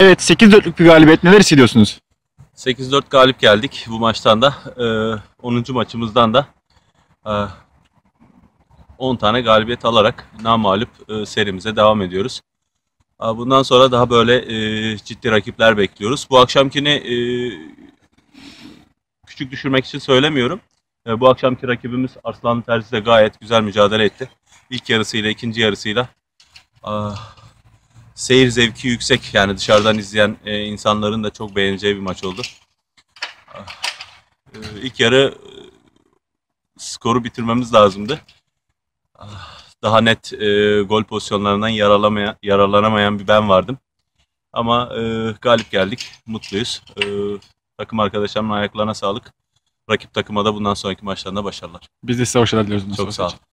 Evet, 8-4'lük bir galibiyet, neler hissediyorsunuz? 8-4 galip geldik bu maçtan da. 10. maçımızdan da e, 10 tane galibiyet alarak namağlup serimize devam ediyoruz. Bundan sonra daha böyle ciddi rakipler bekliyoruz. Bu akşamkini küçük düşürmek için söylemiyorum. Bu akşamki rakibimiz Arslanlı Terzi de gayet güzel mücadele etti. İlk yarısıyla ikinci yarısıyla seyir zevki yüksek, yani dışarıdan izleyen insanların da çok beğeneceği bir maç oldu. İlk yarı skoru bitirmemiz lazımdı. Daha net gol pozisyonlarından yararlanamayan bir ben vardım. Ama galip geldik, mutluyuz. Takım arkadaşlarımın ayaklarına sağlık. Rakip takıma da bundan sonraki maçlarında başarılar. Biz de size başarılar diliyoruz. Çok sağ olun.